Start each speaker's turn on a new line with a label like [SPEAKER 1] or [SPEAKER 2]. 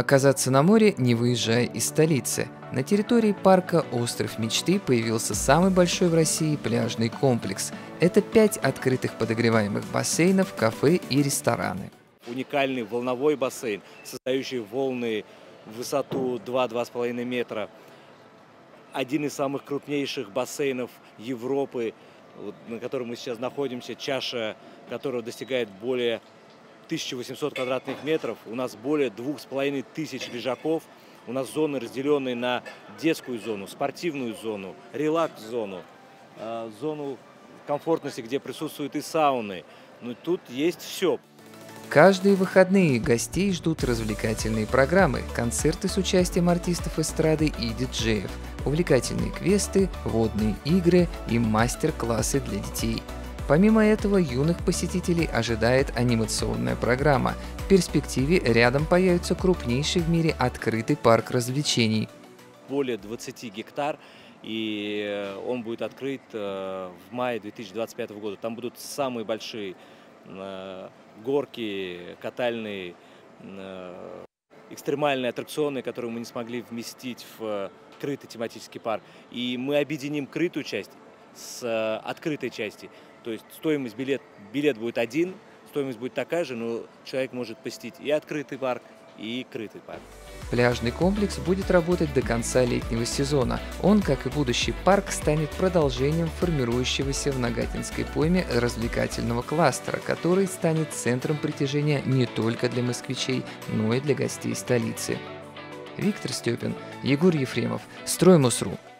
[SPEAKER 1] Оказаться на море, не выезжая из столицы. На территории парка «Остров мечты» появился самый большой в России пляжный комплекс. Это 5 открытых подогреваемых бассейнов, кафе и рестораны.
[SPEAKER 2] Уникальный волновой бассейн, создающий волны в высоту 2–2,5 метра. Один из самых крупнейших бассейнов Европы, на котором мы сейчас находимся, чаша которого достигает более 1800 квадратных метров. У нас более 2500 лежаков. У нас зоны, разделенные на детскую зону, спортивную зону, релакс-зону, зону комфортности, где присутствуют и сауны. Но тут есть все.
[SPEAKER 1] Каждые выходные гостей ждут развлекательные программы, концерты с участием артистов эстрады и диджеев, увлекательные квесты, водные игры и мастер-классы для детей. Помимо этого, юных посетителей ожидает анимационная программа. В перспективе рядом появится крупнейший в мире открытый парк развлечений.
[SPEAKER 2] Более 20 гектар, и он будет открыт в мае 2025 года. Там будут самые большие горки, катальные, экстремальные аттракционы, которые мы не смогли вместить в крытый тематический парк. И мы объединим крытую часть с открытой части. То есть стоимость билет будет один, стоимость будет такая же, но человек может посетить и открытый парк, и крытый парк.
[SPEAKER 1] Пляжный комплекс будет работать до конца летнего сезона. Он, как и будущий парк, станет продолжением формирующегося в Нагатинской пойме развлекательного кластера, который станет центром притяжения не только для москвичей, но и для гостей столицы. Виктор Степин, Егор Ефремов, Строймосру.